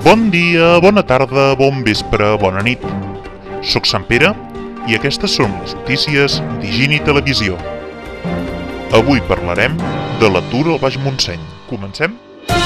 Bon dia, bona tarda, bon vespre, bona nit. Soc Sant Pere i aquestes són les notícies d'Higini Televisió. Avui parlarem de l'atur al Baix Montseny. Comencem?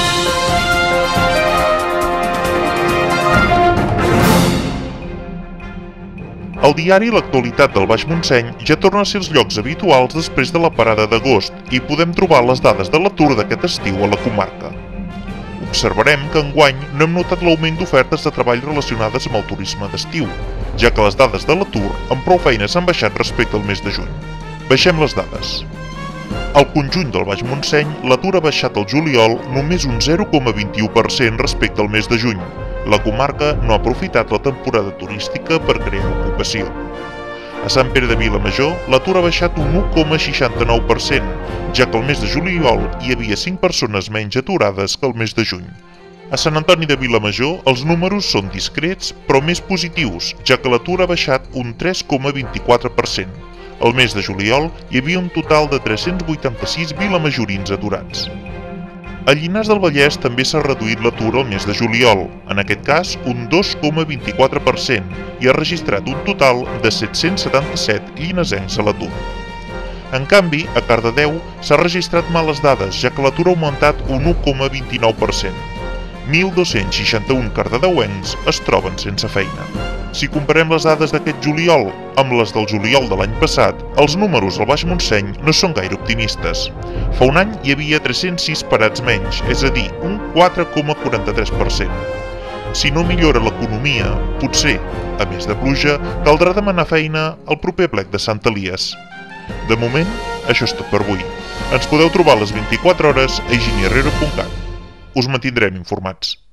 El diari L'actualitat del Baix Montseny ja torna a ser els llocs habituals després de la parada d'agost i podem trobar les dades de l'atur d'aquest estiu a la comarca. Observarem que enguany no hem notat l'augment d'ofertes de treball relacionades amb el turisme d'estiu, ja que les dades de l'atur amb prou feines han baixat respecte al mes de juny. Baixem les dades. Al conjunt del Baix Montseny, l'atur ha baixat al juliol només un 0,21% respecte al mes de juny. La comarca no ha aprofitat la temporada turística per crear ocupació. A Sant Pere de Vilamajor, l'atur ha baixat un 1,69%, ja que el mes de juliol hi havia 5 persones menys aturades que el mes de juny. A Sant Antoni de Vilamajor, els números són discrets, però més positius, ja que l'atur ha baixat un 3,24%. El mes de juliol hi havia un total de 386 vilamajorins aturats. A Llinars del Vallès també s'ha reduït l'atur al mes de juliol, en aquest cas un 2,24%, i ha registrat un total de 777 llinasencs a l'atur. En canvi, a Cardedeu s'ha registrat males dades, ja que l'atur ha augmentat un 1,29%. 1.261 cardedeuencs es troben sense feina. Si comparem les dades d'aquest juliol amb les del juliol de l'any passat, els números al Baix Montseny no són gaire optimistes. Fa un any hi havia 306 parats menys, és a dir, un 4,43%. Si no millora l'economia, potser, a més de pluja, caldrà demanar feina al proper plec de Sant Elies. De moment, això és tot per avui. Ens podeu trobar a les 24 hores a higiniherrero.cat. Us mantindrem informats.